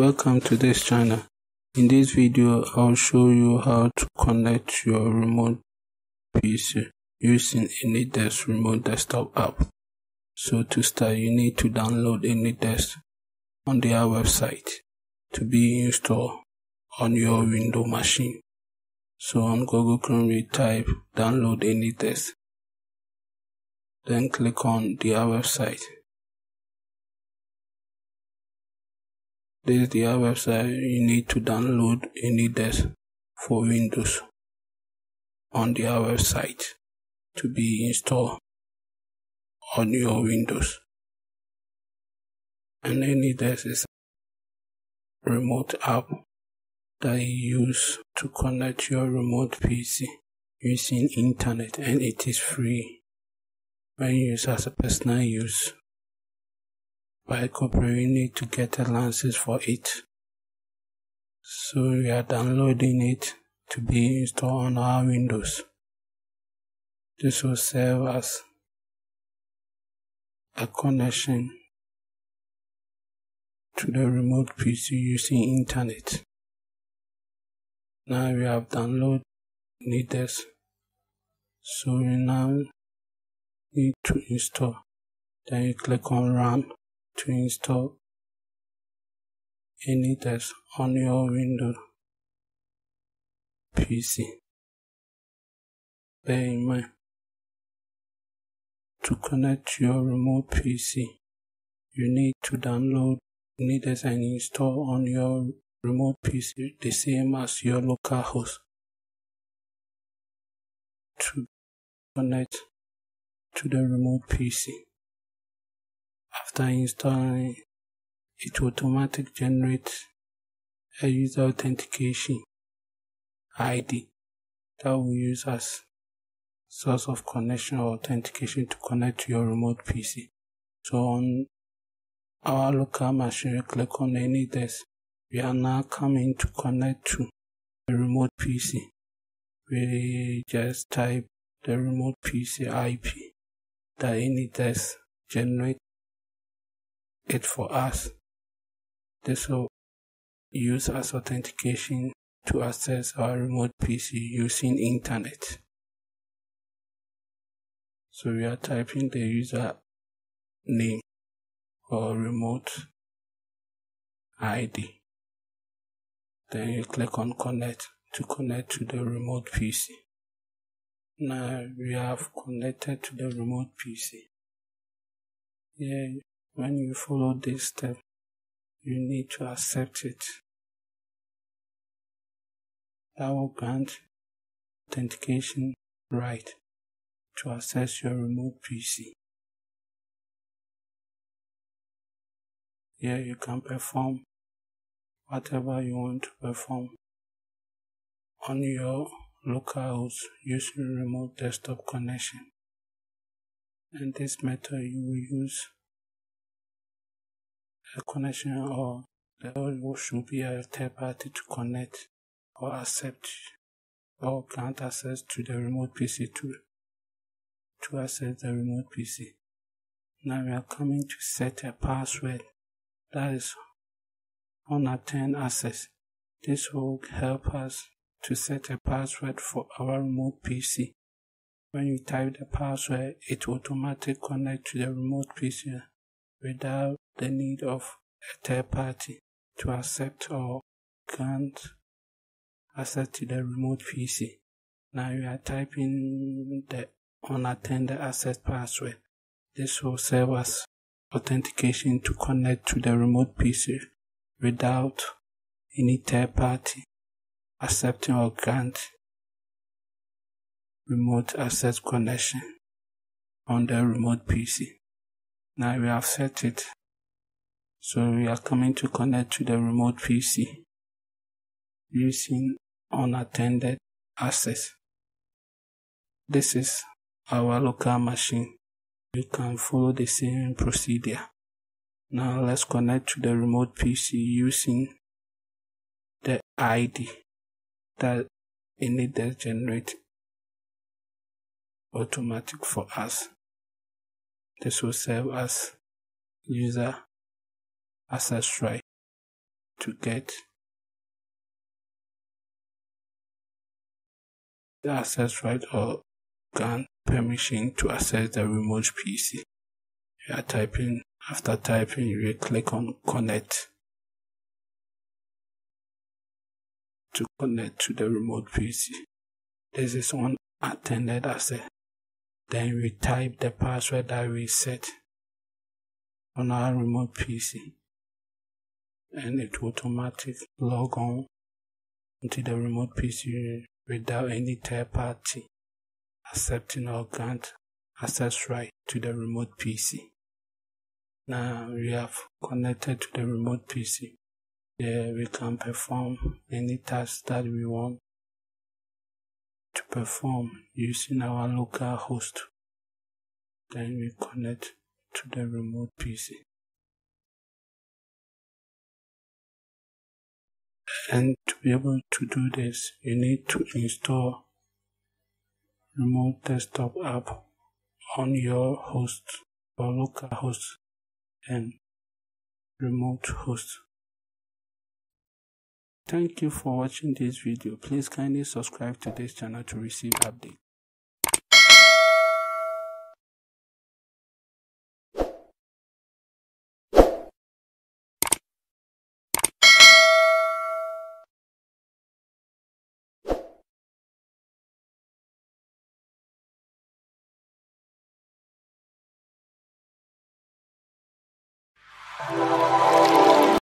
Welcome to this channel. In this video, I'll show you how to connect your remote PC using AnyDesk remote desktop app. So to start, you need to download AnyDesk on their website to be installed on your Windows machine. So on Google Chrome, we type download AnyDesk. Then click on their website. This is their website. You need to download AnyDesk for Windows on their website to be installed on your Windows. And AnyDesk is a remote app that you use to connect your remote PC using internet, and it is free when used as a personal use. By corporate, you need to get a license for it. So we are downloading it to be installed on our Windows. This will serve as a connection to the remote PC using internet. Now we have downloaded AnyDesk. So we now need to install. Then you click on Run to install AnyDesk on your Windows PC. Bear in mind, to connect your remote PC, you need to download AnyDesk and install on your remote PC the same as your local host to connect to the remote PC. After installing, it will automatically generate a user authentication ID that will use as source of connection or authentication to connect to your remote PC. So on our local machine, we click on AnyDesk. We are now coming to connect to the remote PC. We just type the remote PC IP that AnyDesk generates it for us. This will use as authentication to access our remote PC using internet. So we are typing the user name or remote ID. Then you click on connect to connect to the remote PC. Now we have connected to the remote PC. Here, when you follow this step, you need to accept it. That will grant authentication right to access your remote PC. Here you can perform whatever you want to perform on your local host using remote desktop connection. And this method you will use a connection or there should be a third party to connect or accept or grant access to the remote PC to access the remote PC. Now we are coming to set a password that is unattended access. This will help us to set a password for our remote PC. When you type the password, it will automatically connect to the remote PC without the need of a third party to accept or grant access to the remote PC. Now you are typing the unattended access password. This will serve as authentication to connect to the remote PC without any third party accepting or grant remote access connection on the remote PC. Now we have set it. So we are coming to connect to the remote PC using unattended access. This is our local machine. You can follow the same procedure. Now let's connect to the remote PC using the ID that AnyDesk generate automatic for us. This will serve as user access right to get the access right or grant permission to access the remote PC. After typing, you will click on connect to connect to the remote PC. This is unattended access. Then we type the password that we set on our remote PC, and it will automatically log on into the remote PC without any third party accepting or grant access right to the remote PC. Now we have connected to the remote PC. There we can perform any task that we want to perform using our local host. Then we connect to the remote PC. And to be able to do this, you need to install remote desktop app on your host or local host and remote host. Thank you for watching this video. Please kindly subscribe to this channel to receive updates.